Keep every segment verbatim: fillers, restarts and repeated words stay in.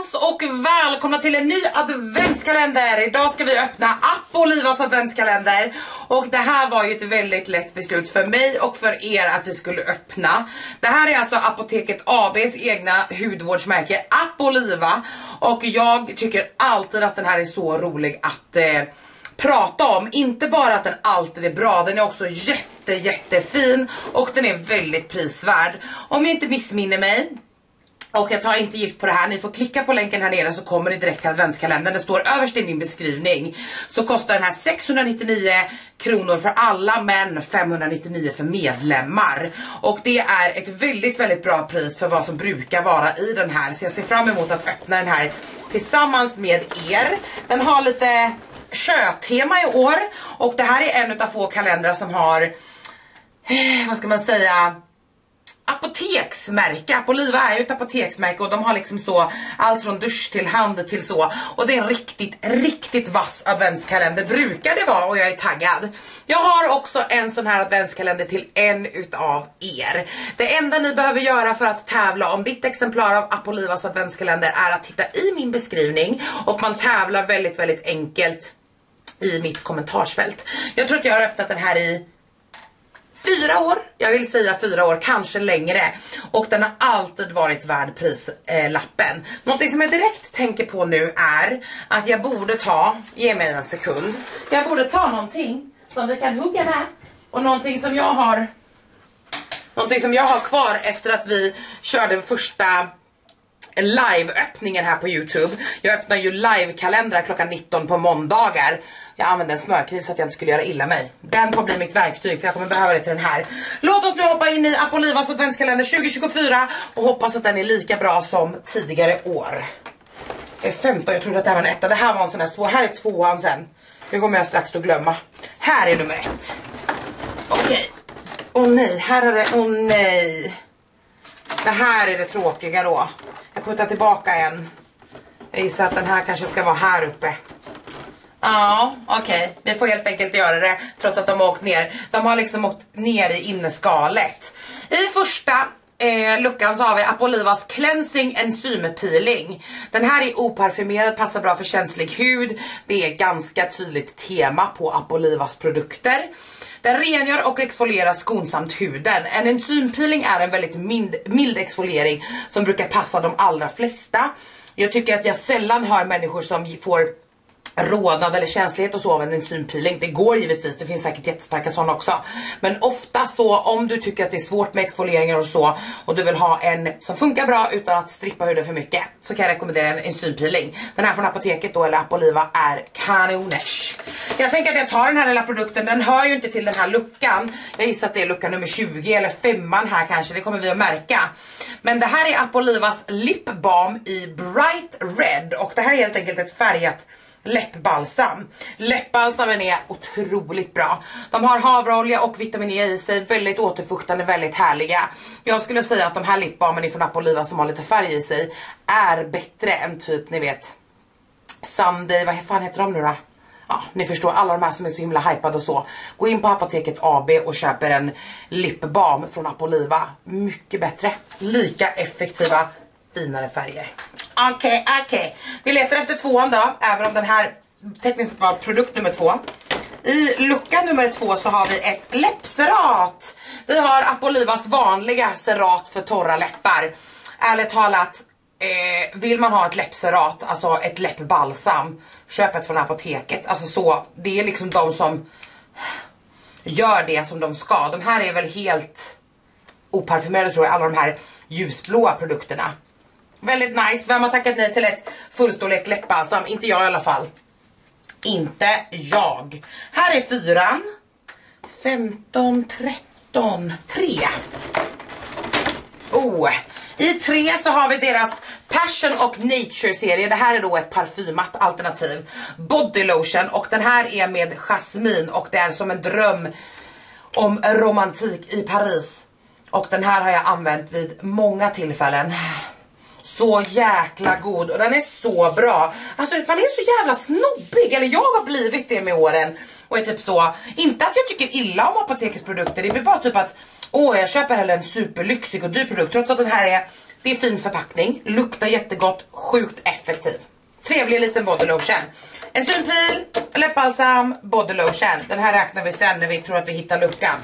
allesammans och välkomna till en ny adventskalender. Idag ska vi öppna App-Olivas adventskalender. Och det här var ju ett väldigt lätt beslut för mig och för er att vi skulle öppna. Det här är alltså Apoteket A B:s egna hudvårdsmärke App-Oliva. Och jag tycker alltid att den här är så rolig att eh, prata om. Inte bara att den alltid är bra, den är också jätte jättefin och den är väldigt prisvärd. Om jag inte missminner mig, och jag tar inte gift på det här, ni får klicka på länken här nere så kommer det direkt till adventskalendern. Det står överst i min beskrivning. Så kostar den här sexhundranittionio kronor för alla, men femhundranittionio för medlemmar. Och det är ett väldigt väldigt bra pris för vad som brukar vara i den här. Så jag ser fram emot att öppna den här tillsammans med er. Den har lite sjötema i år. Och det här är en av få kalendrar som har, eh, vad ska man säga, apoteksmärke. App-Oliva är ju ett apoteksmärke och de har liksom så allt från dusch till hand till så. Och det är en riktigt, riktigt vass adventskalender brukar det vara och jag är taggad. Jag har också en sån här adventskalender till en utav er. Det enda ni behöver göra för att tävla om ditt exemplar av App-Olivas adventskalender är att titta i min beskrivning och man tävlar väldigt, väldigt enkelt i mitt kommentarsfält. Jag tror att jag har öppnat den här i Fyra år, jag vill säga fyra år, kanske längre. Och den har alltid varit värd prislappen. Eh, Någonting som jag direkt tänker på nu är att jag borde ta, ge mig en sekund. Jag borde ta någonting som vi kan hugga med. Och någonting som jag har, någonting som jag har kvar efter att vi körde första live-öppningen här på YouTube. Jag öppnar ju live-kalendrar klockan nitton på måndagar. Jag använde en smörkniv så att jag inte skulle göra illa mig. Den får bli mitt verktyg för jag kommer behöva det till den här. Låt oss nu hoppa in i App-Olivas adventskalender tjugo tjugofyra och hoppas att den är lika bra som tidigare år. Det är femton, jag trodde att det här var en etta. Det här var en sån här svår. Här är tvåan sen. Nu kommer jag strax att glömma. Här är nummer ett. Okej. Okay. Åh nej, här är det, åh nej. Det här är det tråkiga då. Jag puttar tillbaka en. Jag gissar att den här kanske ska vara här uppe. Ja, okej. Okay. Vi får helt enkelt göra det trots att de har åkt ner. De har liksom åkt ner i innerskalet. I första eh, luckan så har vi App-Olivas Cleansing Enzympeeling. Den här är oparfumerad, passar bra för känslig hud. Det är ganska tydligt tema på App-Olivas produkter. Den rengör och exfolierar skonsamt huden. En enzympeeling är en väldigt mild, mild exfoliering som brukar passa de allra flesta. Jag tycker att jag sällan hör människor som får rodnad eller känslighet och så av en enzympeeling. Det går givetvis, det finns säkert jättestarka sådana också. Men ofta så, om du tycker att det är svårt med exfolieringar och så och du vill ha en som funkar bra utan att strippa huden för mycket, så kan jag rekommendera en enzympeeling. Den här från Apoteket då, eller App-Oliva, är kanoners. Jag tänker att jag tar den här lilla produkten. Den hör ju inte till den här luckan. Jag gissar att det är lucka nummer tjugo eller femman här kanske, det kommer vi att märka. Men det här är App-Olivas Lip Balm i Bright Red. Och det här är helt enkelt ett färgat läppbalsam. Läppbalsamen är otroligt bra. De har havreolja och vitamin E i sig. Väldigt återfuktande, väldigt härliga. Jag skulle säga att de här lipbalmen från App-Oliva som har lite färg i sig är bättre än typ, ni vet, Sunday, vad fan heter de nu då? Ja, ni förstår, alla de här som är så himla hypade och så. Gå in på Apoteket A B och köper en lipbalm från App-Oliva. Mycket bättre. Lika effektiva, finare färger. Okej, okay, okej. Okay. Vi letar efter tvåan då, även om den här tekniskt var produkt nummer två. I lucka nummer två så har vi ett läppserat. Vi har App-Olivas vanliga serat för torra läppar. Ärligt talat, eh, vill man ha ett läppserat, alltså ett läppbalsam, köp ett från Apoteket. Alltså så, det är liksom de som gör det som de ska. De här är väl helt oparfumerade tror jag, alla de här ljusblåa produkterna. Väldigt nice. Vem har tackat nej till ett fullstorlek läppbalsam? Inte jag i alla fall. Inte jag. Här är fyran. femton, tretton, tre. Oh. I tre så har vi deras Passion och Nature serie. Det här är då ett parfymat alternativ. Body lotion. Och den här är med jasmin. Och det är som en dröm om romantik i Paris. Och den här har jag använt vid många tillfällen. Så jäkla god och den är så bra. Alltså man är så jävla snobbig. Eller jag har blivit det med åren. Och är typ så, inte att jag tycker illa om Apotekets produkter. Det blir bara typ att, åh jag köper heller en superlyxig och dyr produkt. Trots att den här är Det är fin förpackning, luktar jättegott, sjukt effektiv. Trevlig liten body lotion. En synpil, läppbalsam, body lotion. Den här räknar vi sen när vi tror att vi hittar luckan.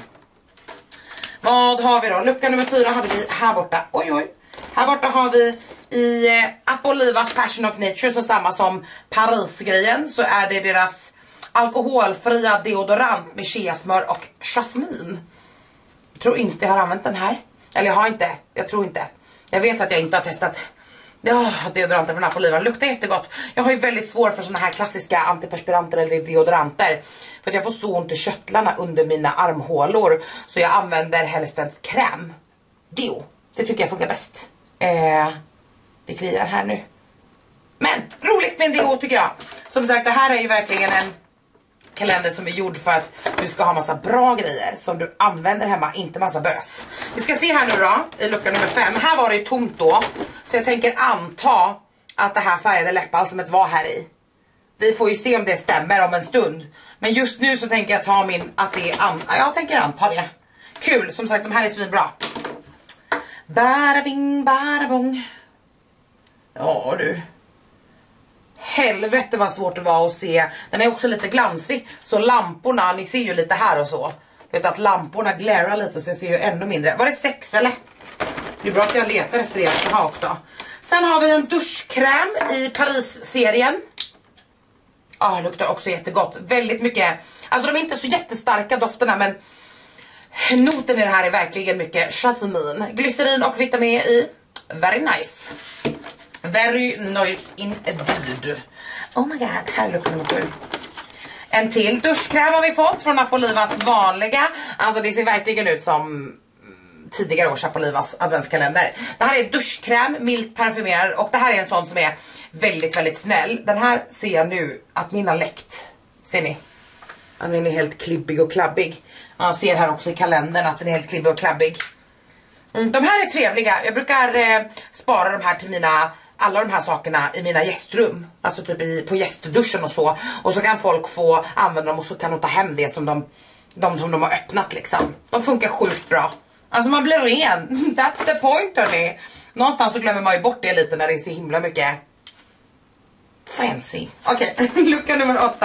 Vad har vi då? Lucka nummer fyra hade vi här borta. Oj oj. Här borta har vi i eh, Apolivas Passion of Nature, så samma som Paris-grejen, så är det deras alkoholfria deodorant med cheasmör och jasmin. Jag tror inte jag har använt den här. Eller jag har inte, jag tror inte. Jag vet att jag inte har testat ja, deodoranter från Apoliva. Det luktar jättegott. Jag har ju väldigt svårt för såna här klassiska antiperspiranter eller deodoranter. För att jag får så ont i köttlarna under mina armhålor. Så jag använder helst en kräm. Deo. Det tycker jag funkar bäst. Eh, det kliar här nu. Men roligt med en deo tycker jag. Som sagt, det här är ju verkligen en kalender som är gjord för att du ska ha massa bra grejer som du använder hemma, inte massa bös. Vi ska se här nu då, i lucka nummer fem. Här var det ju tomt då, så jag tänker anta att det här färgade läppbalsamet var här i. Vi får ju se om det stämmer om en stund. Men just nu så tänker jag ta min, att det är an jag tänker anta det. Kul, som sagt, de här är svinbra. Barabing, barabong. Ja du. Helvete vad svårt det var att se. Den är också lite glansig. Så lamporna, ni ser ju lite här och så. Vet att lamporna glarar lite så jag ser ju ännu mindre. Var det sex eller? Det är bra att jag letar efter det jag ska ha också. Sen har vi en duschkräm i Paris-serien. Ja, ah, luktar också jättegott. Väldigt mycket. Alltså de är inte så jättestarka dofterna, men noten i det här är verkligen mycket jasmin. Glycerin och vitamin i. Very nice. Very nice indeed. Oh my god, här luktar det sju. En till duschkräm har vi fått från Apolivas vanliga. Alltså det ser verkligen ut som tidigare års Apolivas adventskalender. Det här är duschkräm, milt parfymerad. Och det här är en sån som är väldigt, väldigt snäll. Den här ser jag nu att min har läckt. Ser ni? Att den är helt klibbig och klabbig. Jag ser här också i kalendern att den är helt klibbig och klabbig. Mm, de här är trevliga. Jag brukar eh, spara de här till mina, alla de här sakerna i mina gästrum. Alltså typ i, på gästduschen och så. Och så kan folk få använda dem och så kan de ta hem det som de, de som de har öppnat liksom. De funkar sjukt bra. Alltså man blir ren. That's the point hörni. Någonstans så glömmer man ju bort det lite när det är så himla mycket fancy. Okej, okay. Lucka nummer åtta.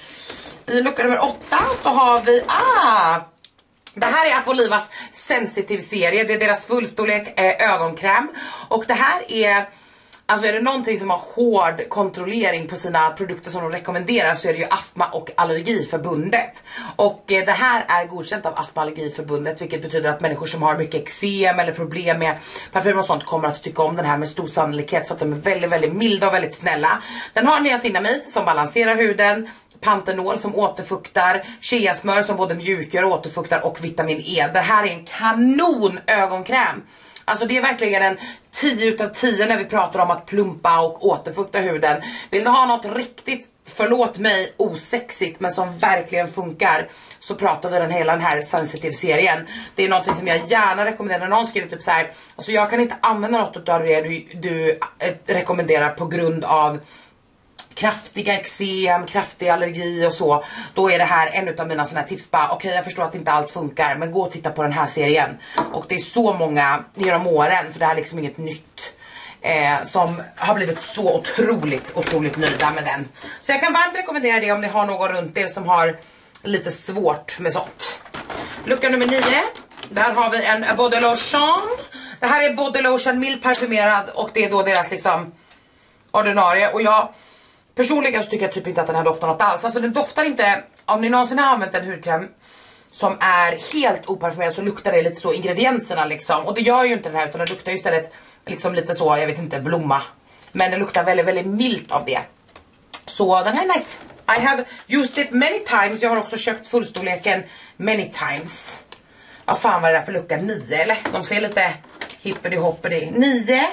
I lucka nummer åtta så har vi ah det här är Apolivas sensitive serie. Det är deras fullstorlek eh, ögonkräm. Och det här är, alltså är det någonting som har hård kontrollering på sina produkter som de rekommenderar, så är det ju Astma- och allergiförbundet. Och eh, det här är godkänt av Astma- och allergiförbundet, vilket betyder att människor som har mycket eksem eller problem med parfym och sånt kommer att tycka om den här med stor sannolikhet, för att de är väldigt, väldigt milda och väldigt snälla. Den har niacinamid som balanserar huden, pantenol som återfuktar, cheasmör som både mjukgör och återfuktar och vitamin E. Det här är en kanon ögonkräm. Alltså det är verkligen en tio utav tio när vi pratar om att plumpa och återfukta huden. Vill du ha något riktigt, förlåt mig, osexigt men som verkligen funkar, så pratar vi den hela den här sensitive serien. Det är någonting som jag gärna rekommenderar. När någon skriver typ så här, alltså jag kan inte använda något av det du, du äh, rekommenderar på grund av kraftiga eksem, kraftig allergi och så. Då är det här en utav mina såna här tips. Okej, okay, jag förstår att inte allt funkar, men gå och titta på den här serien. Och det är så många genom åren, för det här är liksom inget nytt, eh, som har blivit så otroligt, otroligt nöjda med den. Så jag kan varmt rekommendera det om ni har någon runt er som har lite svårt med sånt. Lucka nummer nio. Där har vi en body lotion. Det här är body lotion mild parfymerad, och det är då deras liksom ordinarie. Och jag personligen så tycker jag typ inte att den här doftar något alls. Alltså den doftar inte, om ni någonsin har använt en hudkräm som är helt oparfumerad, så luktar det lite så ingredienserna liksom. Och det gör ju inte den här, utan den luktar ju istället liksom lite så, jag vet inte, blomma. Men den luktar väldigt, väldigt milt av det. Så den här är nice. I have used it many times. Jag har också köpt fullstorleken many times. Vad fan var det där för lucka? Nio eller? De ser lite hippity hoppity. Nio.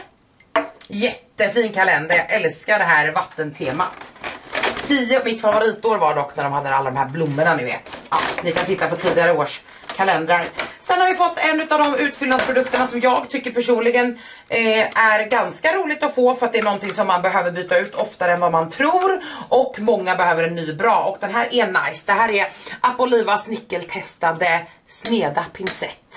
Jättefin kalender. Jag älskar det här vattentemat. Tio, mitt favoritår var dock när de hade alla de här blommorna, ni vet. Ja, ni kan titta på tidigare års kalendrar. Sen har vi fått en av de utfyllnadsprodukterna som jag tycker personligen eh, är ganska roligt att få, för att det är någonting som man behöver byta ut oftare än vad man tror, och många behöver en ny bra, och den här är nice. Det här är Apolivas nickeltestade sneda pincett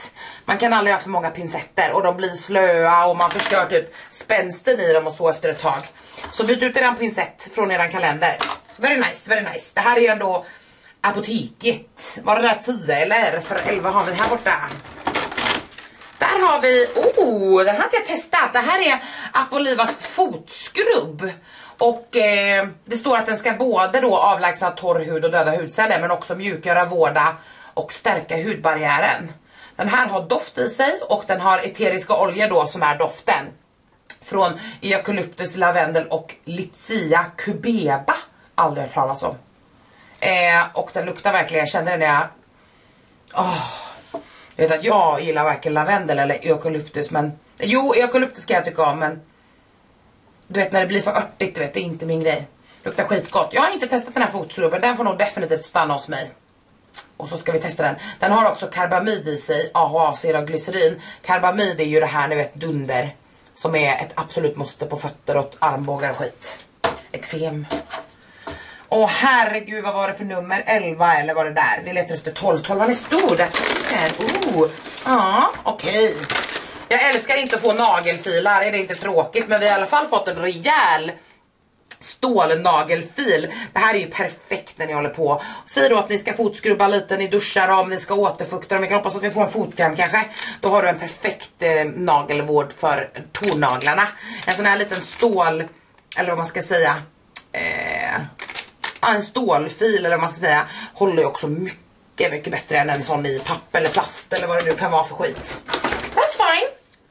Man kan aldrig ha för många pincetter och de blir slöa och man förstör typ spänsten i dem och så efter ett tag. Så byt ut eran pincett från eran kalender. Very nice, very nice. Det här är ju ändå apoteket. Var det där tio eller? För elva har vi här borta. Där har vi, oh, den här har jag testat. Det här är Apolivas fotskrubb. Och eh, det står att den ska både då avlägsna torr hud och döda hudceller, men också mjukgöra, vårda och stärka hudbarriären. Den här har doft i sig och den har eteriska oljor då som är doften. Från eukalyptus, lavendel och Litsea cubeba. Aldrig hört talas om. Eh, och den luktar verkligen, jag känner den när jag... Oh, jag vet att jag gillar varken lavendel eller eukalyptus, men... Jo, eukalyptus kan jag tycka om, men... Du vet när det blir för örtigt, du vet, det är inte min grej. Luktar skitgott. Jag har inte testat den här fotskrubben, den får nog definitivt stanna hos mig. Och så ska vi testa den. Den har också karbamid i sig, A H A-syra och glycerin. Karbamid är ju det här, ni vet, dunder. Som är ett absolut måste på fötter och armbågar och skit. Eksem. Åh herregud, vad var det för nummer? elva eller var det där? Vi letar efter tolv. tolv är stor. Där oh. Ja, okej. Okay. Jag älskar inte att få nagelfilar. Är det inte tråkigt? Men vi har i alla fall fått en rejäl stålnagelfil. Det här är ju perfekt när ni håller på. Säg då att ni ska fotskrubba lite, ni duschar om, ni ska återfukta dem. Vi kan hoppas att vi får en fotkräm kanske. Då har du en perfekt eh, nagelvård för tånaglarna. En sån här liten stål, eller vad man ska säga, eh, en stålfil eller vad man ska säga, håller ju också mycket, mycket bättre än en sån i papp eller plast eller vad det nu kan vara för skit. That's fine.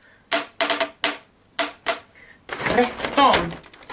tretton.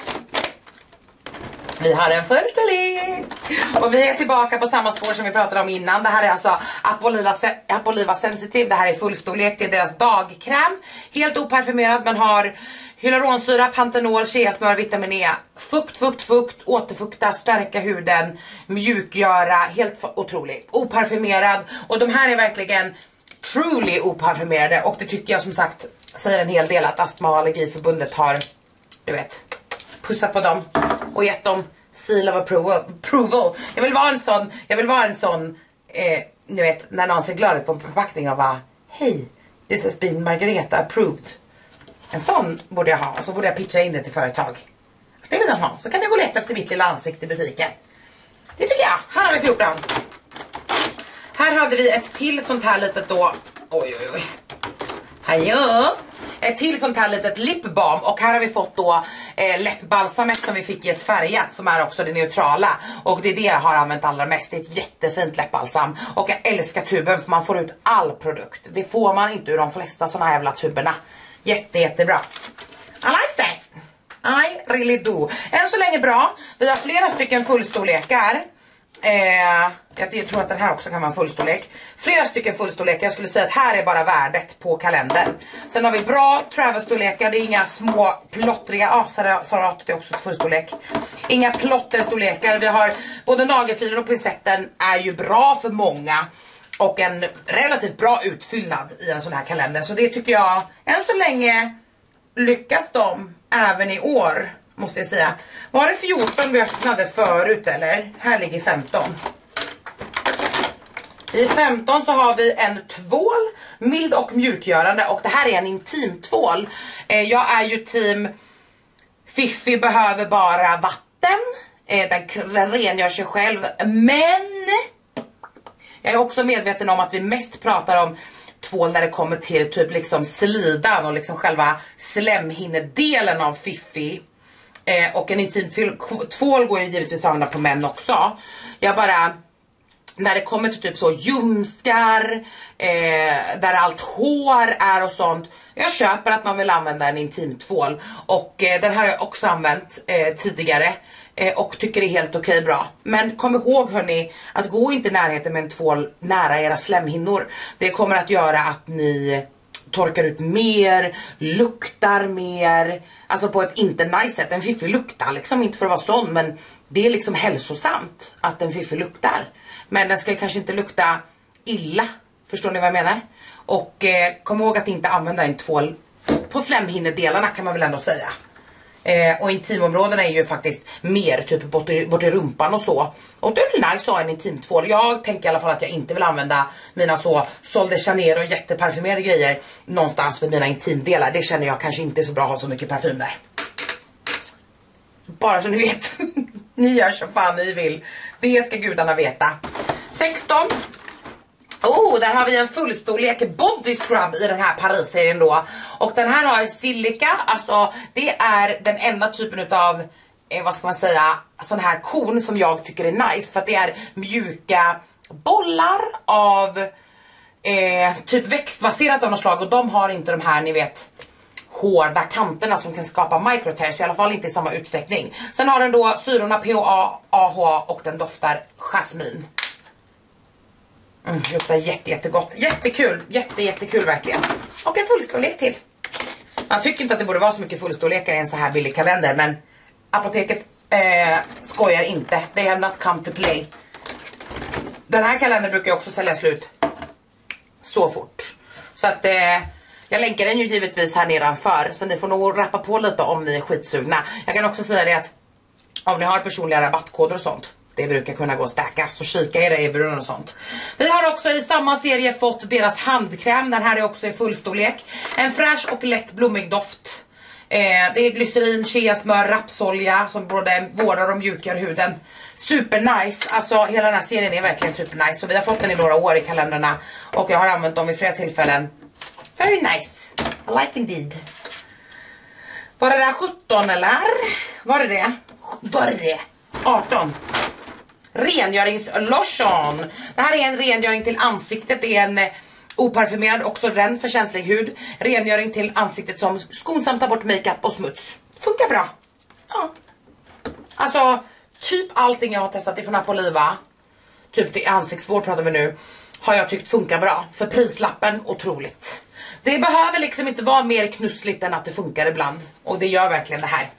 Vi har en fullstorlek. Och vi är tillbaka på samma spår som vi pratade om innan. Det här är alltså Apoliva, Apoliva Sensitive. Det här är fullstorlek. Det är deras dagkräm. Helt oparfumerad men har hyaluronsyra, pantenol, cheasmör, vitamin E. Fukt, fukt, fukt. Återfukta, stärka huden. Mjukgöra. Helt otroligt. Oparfumerad. Och de här är verkligen truly oparfumerade. Och det tycker jag som sagt säger en hel del att Astma- och allergiförbundet har, du vet, pussat på dem och gett dem seal of approval. Jag vill vara en sån, jag vill vara en sån, eh, ni vet, när någon ser glad ut på en förpackning och bara, hej, this has been Margareta approved. En sån borde jag ha, och så borde jag pitcha in det till företag. Det vill jag ha, så kan jag gå och leta efter mitt lilla ansikte i butiken. Det tycker jag. Här har vi fjorton. Här hade vi ett till sånt här litet då, oj oj oj. Hallå! Ett till sånt här litet lipbalm. Och här har vi fått då eh, läppbalsamet som vi fick i ett färgat, som är också det neutrala. Och det är det jag har använt allra mest. Det är ett jättefint läppbalsam. Och jag älskar tuben för man får ut all produkt. Det får man inte ur de flesta såna här jävla tuberna. Jätte, jättebra. I like that. I really do. Än så länge bra. Vi har flera stycken fullstorlekar. Eh, jag tror att den här också kan vara en fullstorlek. Flera stycken fullstorlekar. Jag skulle säga att här är bara värdet på kalendern. Sen har vi bra travel-storlekar. Det är inga små plottriga. Ja, ah, Sara det är också ett fullstorlek. Inga plotterstorlekar. Vi har både nagelfilen och pincetten är ju bra för många. Och en relativt bra utfyllnad i en sån här kalender. Så det tycker jag, än så länge lyckas de även i år, måste jag säga. Var det fjorton vi öppnade förut eller? Här ligger femton. I femton så har vi en tvål, mild och mjukgörande. Och det här är en intimtvål. eh, Jag är ju team Fiffi behöver bara vatten. eh, den, den rengör sig själv. Men jag är också medveten om att vi mest pratar om tvål när det kommer till typ liksom slidan och liksom själva slemhinnedelen av Fiffi. Eh, och en intimtvål går ju givetvis att använda på män också. Jag bara, när det kommer till typ så ljumskar, eh, där allt hår är och sånt. Jag köper att man vill använda en intimtvål. Och eh, den här har jag också använt eh, tidigare. Eh, och tycker det är helt okej okay, bra. Men kom ihåg hörni, att gå inte i närheten med en tvål nära era slemhinnor. Det kommer att göra att ni torkar ut mer, luktar mer. Alltså på ett inte nice sätt. En Fiffi luktar liksom, inte för att vara sån, men det är liksom hälsosamt att en Fiffi luktar. Men den ska kanske inte lukta illa. Förstår ni vad jag menar? Och eh, kom ihåg att inte använda en tvål på slemhinnedelarna, kan man väl ändå säga. Eh, och intimområdena är ju faktiskt mer typ bort i, bort i rumpan och så. Och det är väl nice att ha en intimtvål. Jag tänker i alla fall att jag inte vill använda mina så Sol de Janeiro och jätteparfymerade grejer någonstans för mina intimdelar. Det känner jag kanske inte är så bra att ha så mycket parfym där. Bara så ni vet. Ni gör så fan ni vill. Det ska gudarna veta. sexton. Oh, där har vi en fullstorlek body scrub i den här Paris-serien då. Och den här har silika, alltså det är den enda typen utav, eh, vad ska man säga, sån här kon som jag tycker är nice. För att det är mjuka bollar av eh, typ växtbaserat av något slag. Och de har inte de här, ni vet, hårda kanterna som kan skapa microtears, i alla fall inte i samma utsträckning. Sen har den då syrorna P H A, A H A och den doftar jasmin. Mm, luktar jätte, jättegott. Jättekul, jätte, jättekul verkligen. Och en fullstorlek till. Jag tycker inte att det borde vara så mycket fullstorlekar i en så här billig kalender, men apoteket eh, skojar inte. They have not come to play. Den här kalendern brukar jag också sälja slut så fort. Så att eh, jag länkar den ju givetvis här nedanför, så ni får nog rappa på lite om ni är skitsugna. Jag kan också säga det att om ni har personliga rabattkoder och sånt, det brukar kunna gå att stacka, så kika i det i erbjudanden och sånt. Vi har också i samma serie fått deras handkräm. Den här är också i fullstorlek. En fräsch och lätt blommig doft. eh, Det är glycerin, cheasmör, rapsolja som både vårdar och mjukar huden. Super nice, alltså hela den här serien är verkligen super nice. Så vi har fått den i några år i kalendrarna och jag har använt dem vid flera tillfällen. Very nice, I like indeed. Var det där sjutton eller? Var det det? Var det det? arton. Rengöringslotion. Det här är en rengöring till ansiktet. Det är en eh, oparfumerad, också den för känslig hud. Rengöring till ansiktet som skonsamt tar bort makeup och smuts. Funkar bra. Ja. Alltså typ allting jag har testat ifrån Apoliva, typ till ansiktsvård pratar vi nu, har jag tyckt funkar bra. För prislappen otroligt. Det behöver liksom inte vara mer knussligt än att det funkar ibland. Och det gör verkligen det här.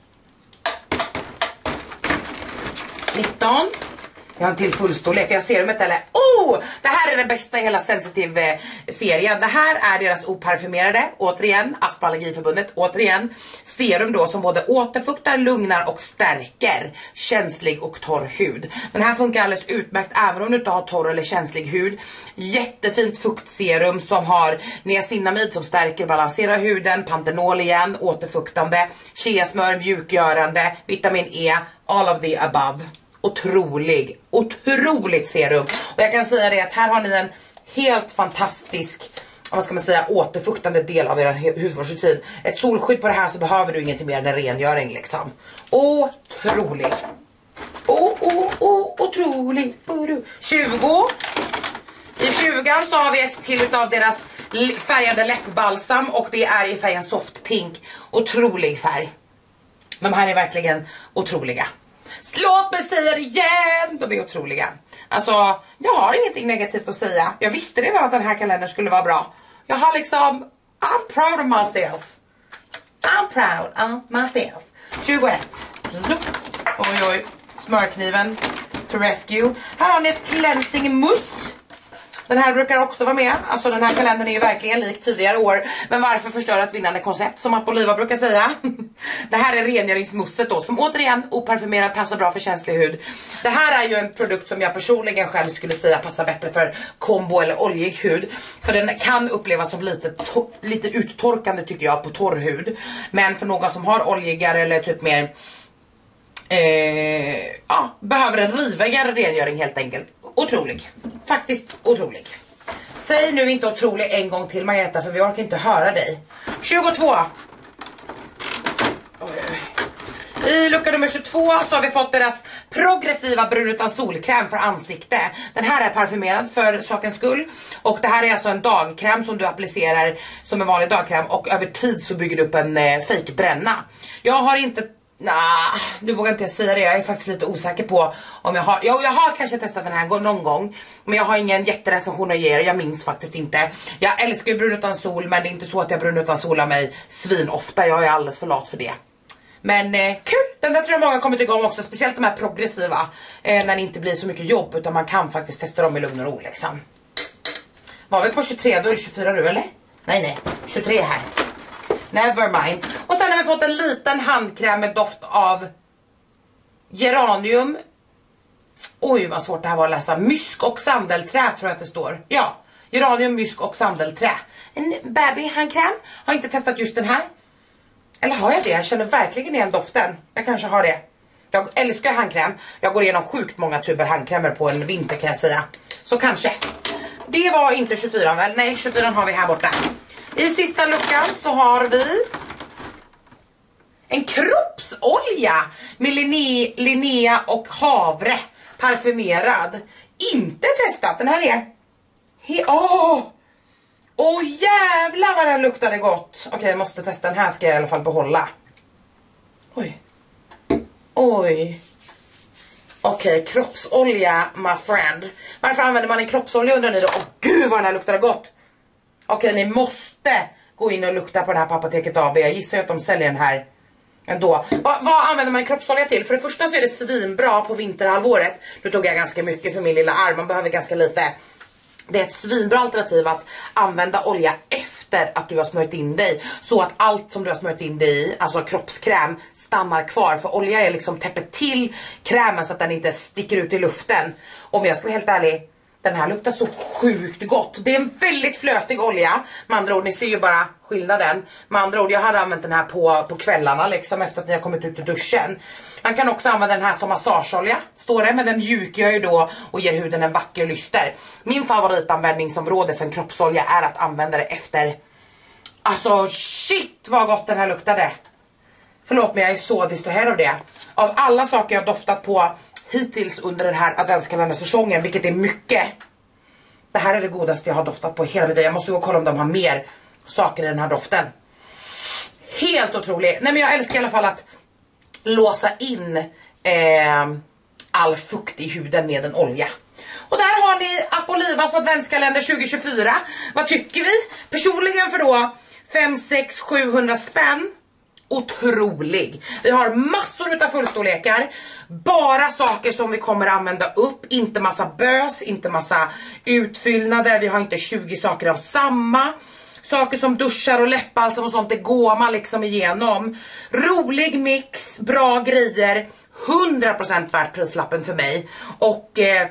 nitton. Jag har en till fullstorlek. Jag ser dem ett eller. Oh! Det här är det bästa i hela Sensitive serien. Det här är deras oparfumerade, återigen, Aspa Allergiförbundet, återigen, serum då som både återfuktar, lugnar och stärker känslig och torr hud. Den här funkar alldeles utmärkt även om du inte har torr eller känslig hud. Jättefint fuktserum som har niacinamid som stärker, balanserar huden, pantenol igen, återfuktande, cheasmör, mjukgörande, vitamin E, all of the above. Otrolig, otroligt serum. Och jag kan säga det att här har ni en helt fantastisk, vad ska man säga, återfuktande del av er hudvårdsrutin. Ett solskydd på det här så behöver du ingenting mer än en rengöring liksom. Otrolig. Oh, oh, oh, otrolig. tjugo. I tjugan så har vi ett till utav deras färgade läppbalsam och det är i färgen soft pink. Otrolig färg. De här är verkligen otroliga. Låt mig säga det igen, de är otroliga. Alltså, jag har ingenting negativt att säga. Jag visste det var att den här kalendern skulle vara bra. Jag har liksom, I'm proud of myself. I'm proud of myself. tjugoett. Oj oj, smörkniven to rescue. Här har ni ett cleansing mousse. Den här brukar också vara med. Alltså den här kalendern är ju verkligen lik tidigare år. Men varför förstöra ett vinnande koncept, som Apoliva brukar säga. Det här är rengöringsmusset då, som återigen oparfumerad, passar bra för känslig hud. Det här är ju en produkt som jag personligen själv skulle säga passar bättre för kombo eller oljig hud. För den kan upplevas som lite, lite uttorkande tycker jag på torr hud. Men för någon som har oljigare eller typ mer Eh, ja, behöver en rivigare rengöring helt enkelt. Otrolig. Faktiskt otrolig. Säg nu inte otrolig en gång till, Margareta, för vi orkar inte höra dig. tjugotvå. I lucka nummer tjugotvå så har vi fått deras progressiva brun utan solkräm för ansikte. Den här är parfymerad för sakens skull. Och det här är alltså en dagkräm som du applicerar som en vanlig dagkräm. Och över tid så bygger du upp en eh, fake bränna. Jag har inte... Nah, nu vågar inte jag säga det. Jag är faktiskt lite osäker på om jag har jag, jag har kanske testat den här någon gång, men jag har ingen jätterecension att ge. Jag minns faktiskt inte. Jag älskar ju brun utan sol, men det är inte så att jag brun utan solar mig svin ofta. Jag är alldeles för lat för det. Men eh, kul, den där tror jag många har kommit igång också. Speciellt de här progressiva, eh, när det inte blir så mycket jobb, utan man kan faktiskt testa dem i lugn och ro liksom. Var vi på tjugotre, då är det tjugofyra nu eller? Nej nej, tjugotre här. Never mind. Och sen har vi fått en liten handkräm med doft av geranium. Oj vad svårt det här var att läsa. Mysk och sandelträ tror jag att det står. Ja, geranium, mysk och sandelträ. En baby handkräm. Har inte testat just den här. Eller har jag det? Jag känner verkligen igen doften. Jag kanske har det. Jag älskar handkräm. Jag går igenom sjukt många tuber handkrämer på en vinter kan jag säga. Så kanske. Det var inte tjugofyra väl? Nej, tjugofyra har vi här borta. I sista luckan så har vi en kroppsolja med Linnea, Linnea och havre. Parfymerad. Inte testat. Den här är... Åh! Åh jävlar vad den luktade gott. Okej, jag måste testa den här. Ska jag i alla fall behålla. Oj. Oj. Okej, okay, kroppsolja, my friend. Varför använder man en kroppsolja undrar ni då? Åh gud vad den här luktade gott. Okej, okay, ni måste gå in och lukta på det här på Apoteket A B. Jag gissar att de säljer den här ändå. Va, vad använder man en kroppsolja till? För det första så är det svinbra på vinterhalvåret. Nu tog jag ganska mycket för min lilla arm. Man behöver ganska lite. Det är ett svinbra alternativ att använda olja efter att du har smörjt in dig. Så att allt som du har smörjt in dig i, alltså kroppskräm, stannar kvar. För olja är liksom täpper till krämen så att den inte sticker ut i luften. Om jag ska vara helt ärlig, den här luktar så sjukt gott. Det är en väldigt flötig olja. Med andra ord, ni ser ju bara skillnaden. Med andra ord, jag hade använt den här på, på kvällarna liksom efter att ni har kommit ut ur duschen. Man kan också använda den här som massageolja, står det. Men den mjukgör ju då och ger huden en vacker lyster. Min favoritanvändningsområde för en kroppsolja är att använda det efter... Alltså shit vad gott den här luktade. Förlåt mig, jag är så distraherad av det. Av alla saker jag doftat på hittills under den här adventskalendersäsongen, vilket är mycket. Det här är det godaste jag har doftat på hela tiden. Jag måste gå och kolla om de har mer saker i den här doften. Helt otroligt. Nej men jag älskar i alla fall att låsa in eh, all fukt i huden med en olja. Och där har ni Apolivas adventskalender tjugo tjugofyra. Vad tycker vi? Personligen för då fem, sex, sjuhundra spänn. Otrolig. Vi har massor utav fullstorlekar. Bara saker som vi kommer använda upp. Inte massa bös, inte massa utfyllnader. Vi har inte tjugo saker av samma. Saker som duschar och läppbalsam och sånt, det går man liksom igenom. Rolig mix, bra grejer. hundra procent värt prislappen för mig. Och eh,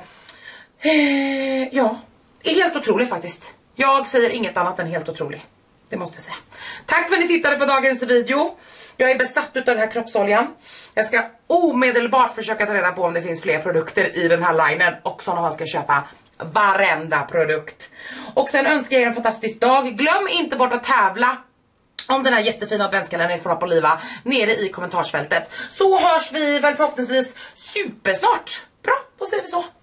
eh, ja, är helt otrolig faktiskt. Jag säger inget annat än helt otrolig. Det måste jag säga. Tack för att ni tittade på dagens video. Jag är besatt utav den här kroppsoljan. Jag ska omedelbart försöka ta reda på om det finns fler produkter i den här linen. Och sådana man ska köpa varenda produkt. Och sen önskar jag er en fantastisk dag. Glöm inte bort att tävla om den här jättefina adventskalendern från Apoliva nere i kommentarsfältet. Så hörs vi väl förhoppningsvis supersnart. Bra, då säger vi så.